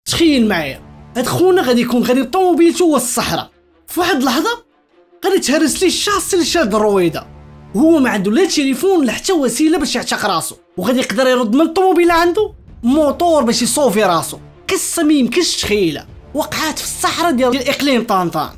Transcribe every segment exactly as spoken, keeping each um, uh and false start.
تخيل معايا هاد خونا غادي يكون غادي طوموبيلته هو الصحراء، في واحد اللحظه غادي تهرس ليه الشخص اللي شاد الرويضه، وهو ما عنده لا تليفون لا حتى وسيله باش يعتق راسو، وغادي يقدر يرد من الطوموبيله عنده موتور باش يصوفي راسو. قصه ما يمكنش تخيلها، وقعات في الصحراء ديال اقليم طنطان.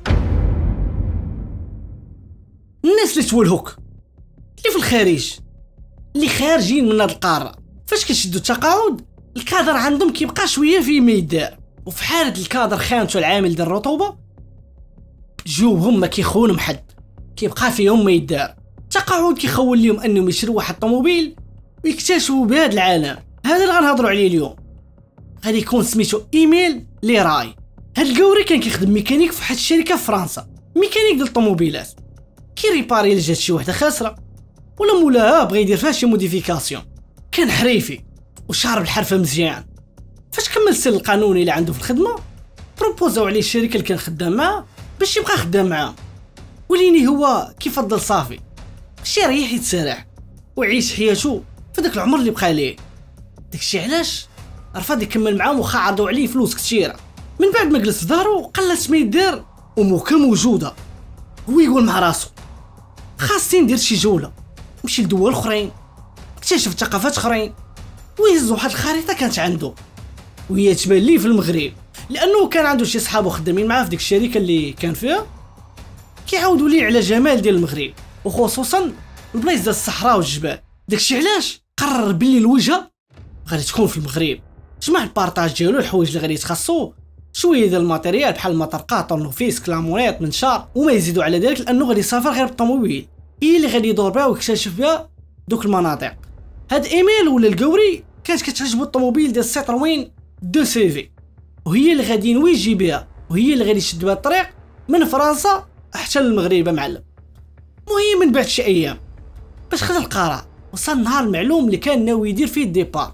الناس اللي تولهوك اللي في الخارج اللي خارجين من هاد القاره، فاش كيشدوا التقاعد الكادر عندهم كيبقى شويه فيه ما يدار، وفي حاله الكادر خانته العامل ديال الرطوبه جيوبهم ما كيخونهم حد، كيبقى فيهم ما يدار. التقاعد كيخول لهم انهم يشروا واحد الطوموبيل ويكتشفوا بهذا العالم. هذا اللي غنهضروا عليه اليوم غادي يكون سميتو ايميل لي راي. هاد الكوري كان كيخدم ميكانيك في واحد الشركه في فرنسا، ميكانيك ديال الطوموبيلات، كيريباري الا جات شي وحده خاسره ولا مولاها بغى يدير فيها شي موديفيكاسيون. كان حريفي وشارب الحرفه مزيان. فاش كمل السن القانوني اللي عنده في الخدمه بروبوزاو عليه الشركه اللي كان خدام معاه باش يبقى خدام معاهم، وليني هو كيفضل صافي باش يريح يتسرح ويعيش حياته في داك العمر اللي بقى ليه. داكشي علاش رفض يكمل معاهم وخا عرضوا عليه فلوس كثيره. من بعد ما جلس في دارو قلت ما يدير ومو كان موجوده، هو يقول مع راسو خاصني ندير شي جوله، نمشي لدول اخرين اكتشف ثقافات اخرين. ويهز واحد الخريطه كانت عنده وهي تبان ليه في المغرب، لانه كان عنده شي صحابو خدامين معاه في ديك الشركه اللي كان فيها كيعاودوا ليه على جمال ديال المغرب، وخصوصا البلايص ديال الصحراء والجبال. داكشي علاش قرر باللي الوجهه غادي تكون في المغرب. جمع البارطاج ديالو الحوايج اللي غادي يتخصو، شويه ديال الماتيريال بحال المطرقات طرنوفيس كلامونيط منشار، وما يزيدوا على ذلك لانه غادي يسافر غير بالطوموبيل هي اللي غادي يدور بها ويكتشف بها دوك المناطق. هاد ايميل ولا الكوري كانت كتعجبو الطوموبيل ديال سيتروين دو سي في، وهي اللي غادي ينوي يجي بها، وهي اللي غادي يشد بها الطريق من فرنسا حتى للمغرب معلم. المهم من بعد شي ايام باش خد القرار وصل النهار المعلوم اللي كان ناوي يدير فيه الديبار،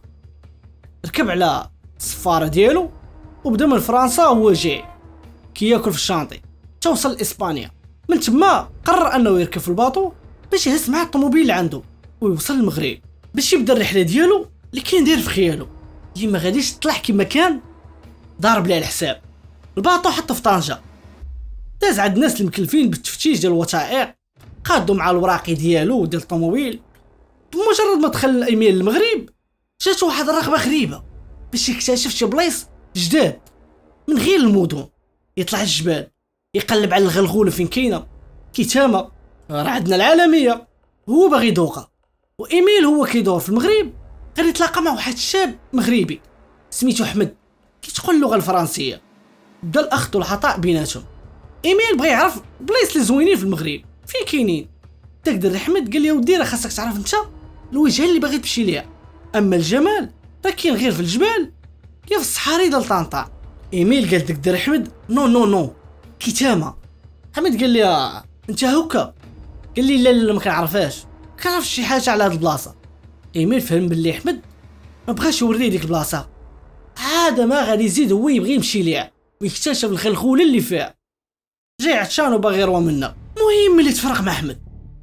ركب على السفاره ديالو وبدا من فرنسا وهو جاي كياكل في الشانطي توصل لاسبانيا. من تما قرر انه يركب في الباطو باش يهز معاه الطوموبيل اللي عنده ويوصل للمغرب باش يبدا الرحله ديالو اللي كان داير في خيالو، اللي ما غاديش تطلع كما كان ضارب ليه الحساب. الباطو حطو في طنجه، داز عند الناس المكلفين بالتفتيش ديال الوثائق، قادو مع الوراقي ديالو ديال الطوموبيل. بمجرد ما دخل الايميل للمغرب جاتو واحد الرغبه غريبه باش يكتشف شي بلايص جداد من غير المدن، يطلع الجبال يقلب على الغلغوله فين كاينه كيتامه، راه عندنا العالميه هو باغي يذوقها. وايميل هو كيدور في المغرب غادي يتلاقى مع واحد الشاب مغربي سميتو احمد كيتقن اللغه الفرنسيه. بدا الاخذ والعطاء بيناتهم. ايميل بغى يعرف بلايص اللي زوينين في المغرب فين كاينين. تقدر احمد قال لي ودي راه خاصك تعرف انت الوجهه اللي باغي تمشي ليها، اما الجمال راه كاين غير في الجبال يا في الصحاري ديال طنطا. ايميل قال تقدر احمد نو نو نو كتامه. احمد قال لي آه. انت هكا؟ قال لي لا لا ما كنعرفهاش، كنعرف شي حاجه على هاد البلاصه. ايميل فهم باللي احمد ما بغاش يوريه ديك البلاصه، عاد ما غادي يزيد هو يبغي يمشي ليها ويكتشف الخلخوله اللي فيها، جاي عطشان وباغي يروى منها. المهم ملي تفرق مع احمد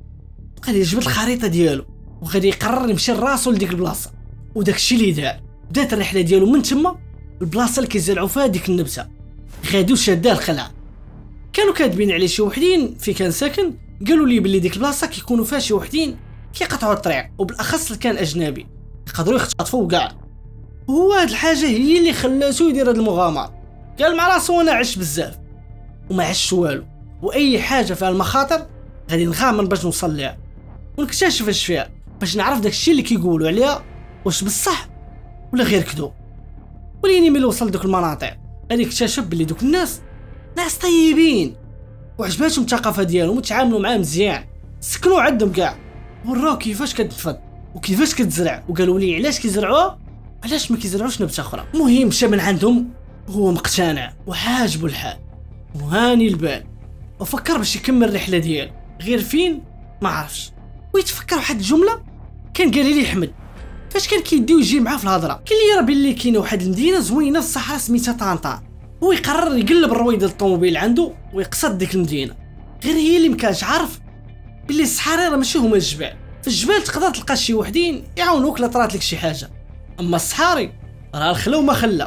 غادي يجبد الخريطه ديالو وغادي يقرر يمشي لراسو لديك البلاصه، وداك الشيء اللي دار بدات الرحله ديالو من تما البلاصه اللي كيزرعوا فيها ديك النبته. غادي وشاده الخلعه، كانوا كاتبين عليه شي وحدين في كان ساكن، قالوا لي بلي ديك البلاصه كيكونوا فيها شي وحدين كيقطعوا الطريق، وبالاخص اللي كان اجنبي يقدروا يختطفوا كاع. وهو هاد الحاجه هي اللي خلاتو يدير هاد المغامره. قال مع راسو انا عشت بزاف وما عشت والو، واي حاجه فيها المخاطر غادي نغامر باش نوصل ليها ونكتشف اش فيها باش نعرف داكشي اللي كيقولوا عليها واش بصح ولا غير كذوب. وليني ملي وصل لدوك المناطق غادي يكتشف بلي دوك الناس ناس طيبين وعجباتهم الثقافه ديالهم وتعاملوا معاه مزيان، سكنوا عندهم كاع، وراو كيفاش كتنفض وكيفاش كتزرع، وقالوا لي علاش كيزرعوها علاش ما كيزرعوش نبته اخرى. المهم مشى من عندهم وهو مقتنع وعاجبو الحال وهاني البال، وفكر باش يكمل الرحله ديالو غير فين ما عرفش. ويتفكر واحد الجمله كان قال لي احمد فاش كان كيديو يجي معاه في الهضره، قال لي راه بلي كاينه واحد المدينه زوينه في الصحراء سميتها طنطا. هو يقرر يقلب الرويد ديال الطوموبيل عنده ويقصد ديك المدينه، غير هي اللي مكانش عارف بلي الصحاري راه ماشي هما الجبال. في الجبال تقدر تلقى شي وحدين يعاونوك لا طرات لك شي حاجه، اما الصحاري راه الخلا وما خلا،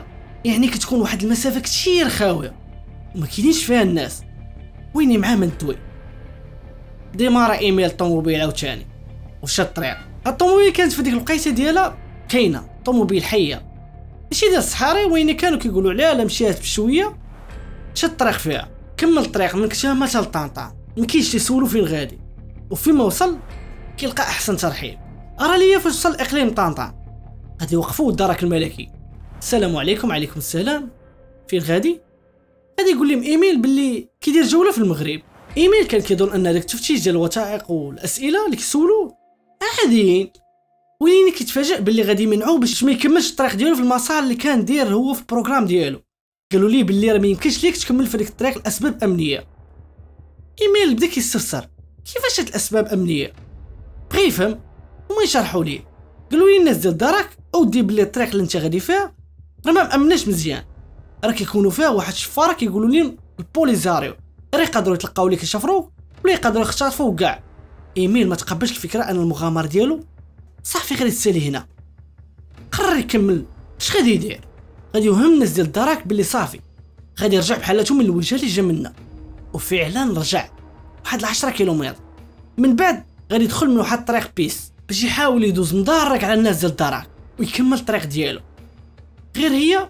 يعني كتكون واحد المسافه كثير خاويه وما كاينينش فيها الناس، ويني معاه من الدوي. ديمار ايميل الطوموبيل عاوتاني وشا الطريق. الطوموبيل كانت في ديك الوقيته ديالها كاينه طوموبيل حيه ماشي ديال الصحاري، وين كانوا كيقولوا عليها لا مشيات بشويه شاد الطريق فيها. كمل الطريق من كشامه حتى لطنطا، ما كاينش تيسولو فين غادي، وفين ما وصل كيلقى احسن ترحيب. ارى ليا فاش وصل اقليم طنطا غادي يوقفوا الدرك الملكي. السلام عليكم. عليكم السلام. فين غادي؟ غادي يقول لهم ايميل باللي كيدير جوله في المغرب. ايميل كان كيظن ان داك التفتيش ديال الوثائق والاسئله اللي كيسولوه عاديين، ولين كيتفاجئ باللي غادي يمنعوه باش ما يكملش الطريق ديالو في المسار اللي كان داير هو في البروغرام ديالو. قالوا ليه باللي راه ما يمكنش ليك تكمل في ديك الطريق لاسباب امنيه. ايميل بدا كيستفسر كيفاش هاد الاسباب امنيه، بغا يفهم وما يشرحوا ليه. قالوا لي الناس ديال دارك اودي باللي الطريق اللي انت غادي فيها راه ما مامناش مزيان، راه كيكونوا فيها واحد الشفاره كيقولوا لهم البوليزاريو، راه يقدروا يتلقاو ليك يشفروك ولا يقدروا يختطفوك كاع. ايميل ما تقبلش الفكره ان المغامره ديالو صافي غادي تسالي هنا. قرر يكمل. اش غادي يدير؟ غادي يوهم الناس ديال الدراك باللي صافي غادي يرجع بحالته من الوجهه اللي جا منا، وفعلا رجع واحد العشرة كيلومتر. من بعد غادي يدخل من واحد الطريق بيس باش يحاول يدوز مدارك على الناس ديال الدراك ويكمل الطريق ديالو. غير هي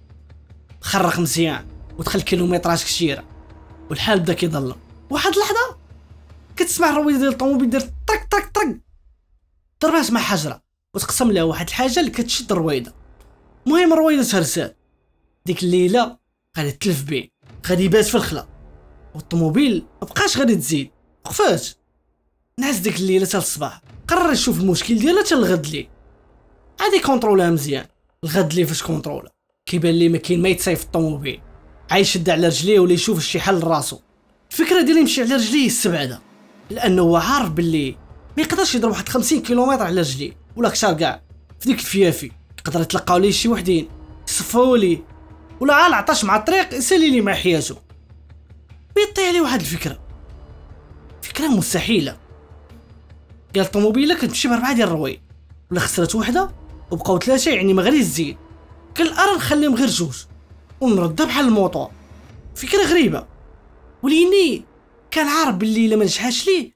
خرق مزيان ودخل كيلومترات كثيره والحال بدا كيظلم. واحد اللحظه كتسمع الرويده ديال الطوموبيل دير طرق طرق طرق، ضربات مع حجره وتقسم لها واحد الحاجه اللي كتشد الرويده. المهم الرويده تهرسات. ديك الليله غادي تلف بيه، غادي يبات في الخلا، والطوموبيل مبقاش غادي تزيد، وقفات. نعس ديك الليله حتى الصباح. قرر يشوف المشكل ديالها حتى الغد ليه، عادي كونترولها مزيان. الغد ليه فاش كونترولا كيبان ليه ما كاين ما يتصايب في الطوموبيل، عايشد على رجليه ولا يشوف شي حل لراسو. الفكره ديال يمشي على رجليه يستبعدها، لانه هو عارف باللي ما يقدرش يضرب واحد خمسين كيلومتر على رجليه ولا كثر كاع في ديك الفيافي. يقدر يتلقاو ليه شي وحدين يصفوا ليه، ولا عال عطاش مع الطريق يسالي ليه مع حياته. بيطيح عليه واحد الفكره، فكره مستحيله. قال الطوموبيله كتمشي باربعه ديال الرويد ولا خسرت وحده وبقاو ثلاثه، يعني ما غاديش تزيد. قال ارا نخليهم غير جوج ونردها بحال الموطور. فكره غريبه، وليني كان عارف باللي الا ما نجحاش ليه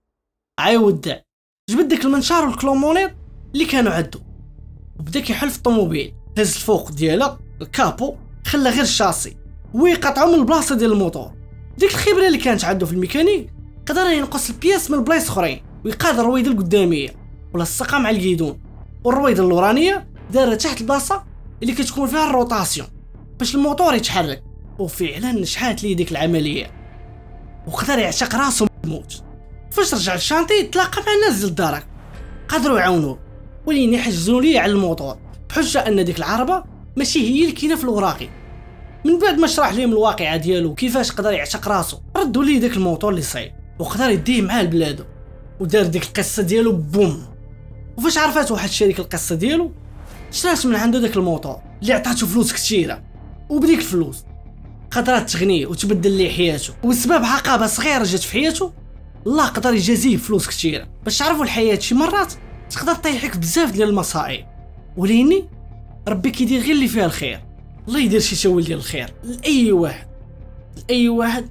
عيودع. جبد داك المنشار والكلومونيط اللي كانوا عندو وبدا كيحل في الطوموبيل. هز الفوق ديالها الكابو، خلى غير الشاسي ويقطعو من البلاصه ديال الموطور. ديك الخبره اللي كانت عنده في الميكانيك قدر ينقص البياس من بلايص اخرين ويقاد الرويده القداميه ولا السقه مع الكيدون، والرويده اللورانيه دارها تحت البلاصه اللي كتكون فيها الروطاسيون باش الموطور يتحرك. وفعلا نجحات ليه ديك العمليه وقدر يعتق راسو بالموت. فاش رجع للشانطي تلاقى مع الناس ديال الدرك، قدروا يعاونوه ولين يحجزوا ليه على الموطور بحجه ان ديك العربه ماشي هي اللي كاينه في الوراقي. من بعد ما شرح لهم الواقعه ديالو كيفاش قدر يعتق راسو، ردوا ليه داك الموطور اللي صايب وقدر يديه معاه لبلادو ودار ديك القصه ديالو بوم. وفاش عرفات واحد الشركه القصه ديالو شرات من عنده داك الموطور اللي عطاتو فلوس كثيره، وبديك الفلوس قدرت تغنيه وتبدل ليه حياته. وبسبب عقبه صغيره جات في حياته الله قدر يجازيه فلوس كثيره. باش تعرفوا الحياه شي مرات تقدر طيحك بزاف ديال المصائب، وليني ربي كيدير غير اللي فيها الخير. الله يدير شي تاويل ديال الخير لاي واحد، لاي واحد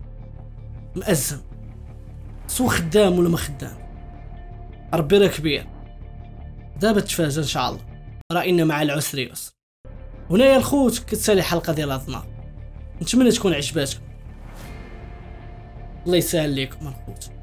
مأزم سو خدام ولا ما خدام. ربي راه كبير. دابا تفاجئ ان شاء الله، راه ان مع العسر يسر. هنا يا الخوت كتسالي حلقه ديال هاد النهار، نتمنى تكون عجباتكم. الله يسهل لكم الخوت.